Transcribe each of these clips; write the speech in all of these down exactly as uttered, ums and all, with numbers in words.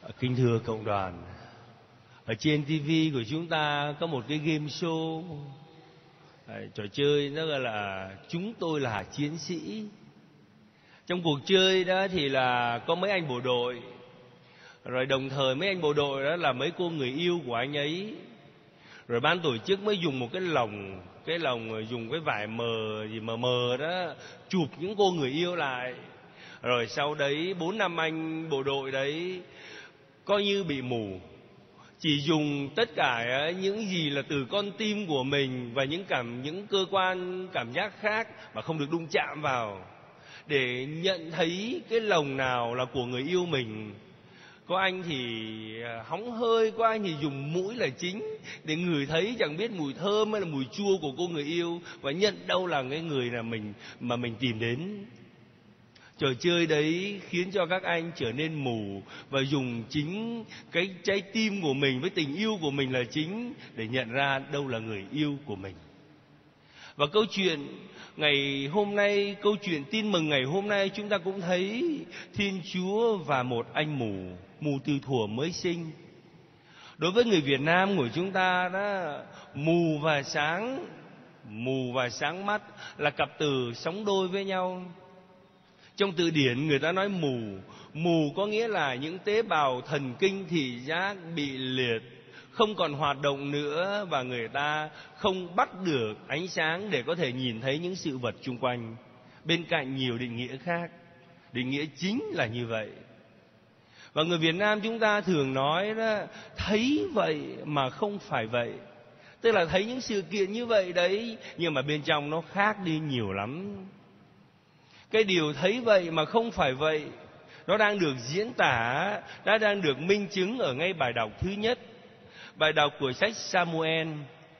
Kính thưa cộng đoàn, ở trên ti vi của chúng ta có một cái game show, Đấy, trò chơi nó gọi là Chúng Tôi Là Chiến Sĩ. Trong cuộc chơi đó thì là có mấy anh bộ đội, rồi đồng thời mấy anh bộ đội đó là mấy cô người yêu của anh ấy. Rồi ban tổ chức mới dùng một cái lồng, cái lồng dùng cái vải mờ gì mờ mờ đó chụp những cô người yêu lại. Rồi sau đấy bốn năm anh bộ đội đấy coi như bị mù, chỉ dùng tất cả những gì là từ con tim của mình và những cảm những cơ quan cảm giác khác mà không được đụng chạm vào để nhận thấy cái lồng nào là của người yêu mình. Có anh thì hóng hơi, có anh thì dùng mũi là chính để ngửi thấy chẳng biết mùi thơm hay là mùi chua của cô người yêu và nhận đâu là cái người là mình mà mình tìm đến. Trò chơi đấy khiến cho các anh trở nên mù và dùng chính cái trái tim của mình với tình yêu của mình là chính để nhận ra đâu là người yêu của mình. Và câu chuyện ngày hôm nay, câu chuyện tin mừng ngày hôm nay chúng ta cũng thấy Thiên Chúa và một anh mù, mù từ thuở mới sinh. Đối với người Việt Nam của chúng ta đó, mù và sáng, mù và sáng mắt là cặp từ sóng đôi với nhau. Trong từ điển người ta nói mù, mù có nghĩa là những tế bào thần kinh thị giác bị liệt, không còn hoạt động nữa và người ta không bắt được ánh sáng để có thể nhìn thấy những sự vật chung quanh. Bên cạnh nhiều định nghĩa khác, định nghĩa chính là như vậy. Và người Việt Nam chúng ta thường nói đó, thấy vậy mà không phải vậy. Tức là thấy những sự kiện như vậy đấy, nhưng mà bên trong nó khác đi nhiều lắm. Cái điều thấy vậy mà không phải vậy, nó đang được diễn tả, đã đang được minh chứng ở ngay bài đọc thứ nhất, bài đọc của sách Samuel.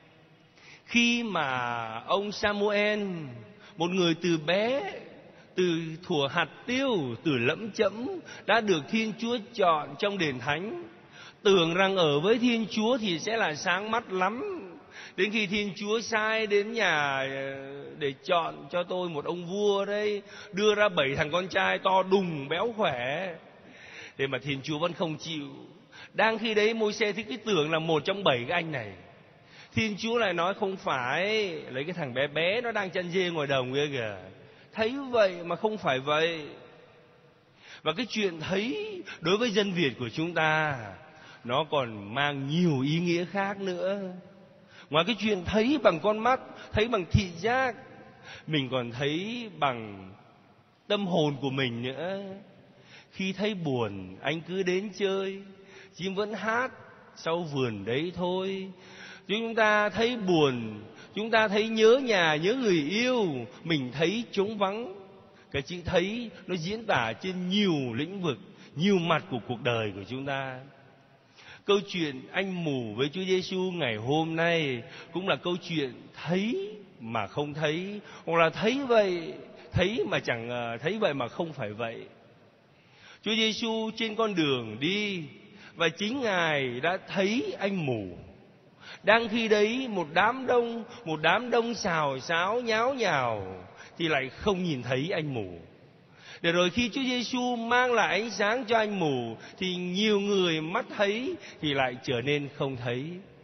Khi mà ông Samuel, một người từ bé, từ thuở hạt tiêu, từ lẫm chẫm, đã được Thiên Chúa chọn trong đền thánh, tưởng rằng ở với Thiên Chúa thì sẽ là sáng mắt lắm. Đến khi Thiên Chúa sai đến nhà để chọn cho tôi một ông vua đấy, đưa ra bảy thằng con trai to đùng béo khỏe, thế mà Thiên Chúa vẫn không chịu. Đang khi đấy Môi-se thì cứ tưởng là một trong bảy cái anh này. Thiên Chúa lại nói không phải, lấy cái thằng bé bé nó đang chăn dê ngoài đồng kia kìa. Thấy vậy mà không phải vậy. Và cái chuyện thấy đối với dân Việt của chúng ta, nó còn mang nhiều ý nghĩa khác nữa. Ngoài cái chuyện thấy bằng con mắt, thấy bằng thị giác, mình còn thấy bằng tâm hồn của mình nữa. Khi thấy buồn, anh cứ đến chơi, chim vẫn hát sau vườn đấy thôi. Chúng ta thấy buồn, chúng ta thấy nhớ nhà, nhớ người yêu, mình thấy trống vắng. Cái chữ thấy nó diễn tả trên nhiều lĩnh vực, nhiều mặt của cuộc đời của chúng ta. Câu chuyện anh mù với Chúa Giêsu ngày hôm nay cũng là câu chuyện thấy mà không thấy, hoặc là thấy vậy, thấy mà chẳng thấy vậy mà không phải vậy. Chúa Giêsu trên con đường đi và chính Ngài đã thấy anh mù. Đang khi đấy một đám đông, một đám đông xào xáo nháo nhào thì lại không nhìn thấy anh mù. Để rồi khi Chúa Giêsu mang lại ánh sáng cho anh mù thì nhiều người mắt thấy thì lại trở nên không thấy.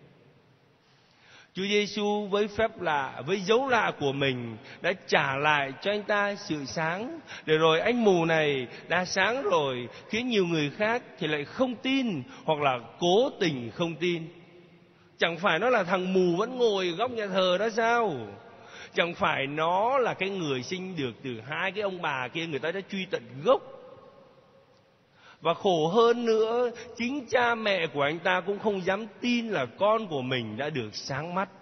Chúa Giêsu với phép lạ, với dấu lạ của mình đã trả lại cho anh ta sự sáng. Để rồi anh mù này đã sáng rồi, khiến nhiều người khác thì lại không tin hoặc là cố tình không tin. Chẳng phải nó là thằng mù vẫn ngồi góc nhà thờ đó sao? Chẳng phải nó là cái người sinh được từ hai cái ông bà kia, người ta đã truy tận gốc. Và khổ hơn nữa, chính cha mẹ của anh ta cũng không dám tin là con của mình đã được sáng mắt.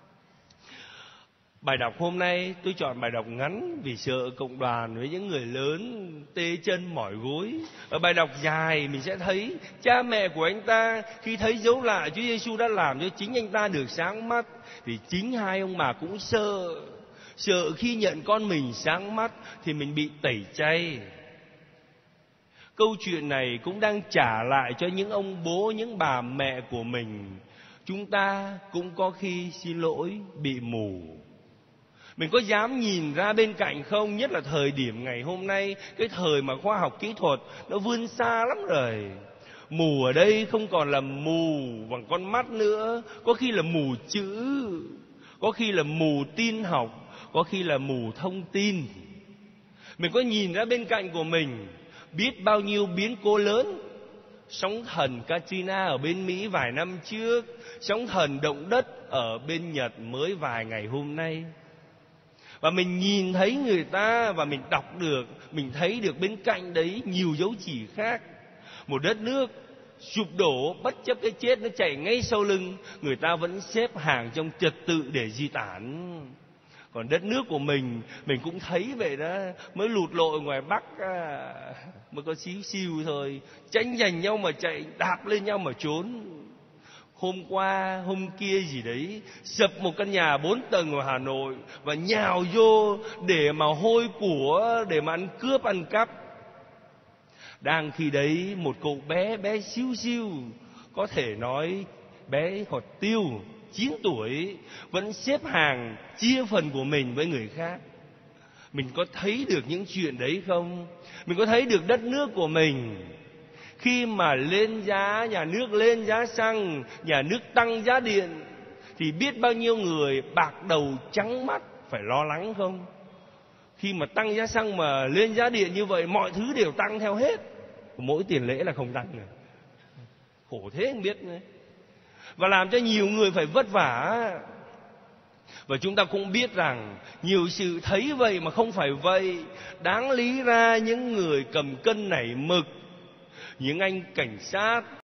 Bài đọc hôm nay tôi chọn bài đọc ngắn vì sợ cộng đoàn với những người lớn tê chân mỏi gối. Ở bài đọc dài mình sẽ thấy cha mẹ của anh ta khi thấy dấu lạ Chúa Giêsu đã làm cho chính anh ta được sáng mắt, thì chính hai ông bà cũng sợ, sợ khi nhận con mình sáng mắt thì mình bị tẩy chay. Câu chuyện này cũng đang trả lại cho những ông bố, những bà mẹ của mình. Chúng ta cũng có khi xin lỗi bị mù. Mình có dám nhìn ra bên cạnh không? Nhất là thời điểm ngày hôm nay, cái thời mà khoa học kỹ thuật nó vươn xa lắm rồi. Mù ở đây không còn là mù bằng con mắt nữa, có khi là mù chữ, có khi là mù tin học, có khi là mù thông tin. Mình có nhìn ra bên cạnh của mình biết bao nhiêu biến cố lớn. Sóng thần Katrina ở bên Mỹ vài năm trước, sóng thần động đất ở bên Nhật mới vài ngày hôm nay. Và mình nhìn thấy người ta và mình đọc được, mình thấy được bên cạnh đấy nhiều dấu chỉ khác. Một đất nước sụp đổ bất chấp cái chết nó chạy ngay sau lưng, người ta vẫn xếp hàng trong trật tự để di tản. Còn đất nước của mình, mình cũng thấy vậy đó, mới lụt lội ngoài Bắc à, mới có xíu xiu thôi, tranh giành nhau mà chạy, đạp lên nhau mà trốn. Hôm qua, hôm kia gì đấy, sập một căn nhà bốn tầng ở Hà Nội và nhào vô để mà hôi của, để mà ăn cướp ăn cắp. Đang khi đấy một cậu bé bé xíu xiu, có thể nói bé hột tiêu, chín tuổi, vẫn xếp hàng chia phần của mình với người khác. Mình có thấy được những chuyện đấy không? Mình có thấy được đất nước của mình khi mà lên giá, nhà nước lên giá xăng, nhà nước tăng giá điện, thì biết bao nhiêu người bạc đầu trắng mắt phải lo lắng không? Khi mà tăng giá xăng mà lên giá điện như vậy, mọi thứ đều tăng theo hết. Mỗi tiền lễ là không tăng nữa. Khổ thế không biết nữa. Và làm cho nhiều người phải vất vả. Và chúng ta cũng biết rằng nhiều sự thấy vậy mà không phải vậy. Đáng lý ra những người cầm cân nảy mực, những anh cảnh sát,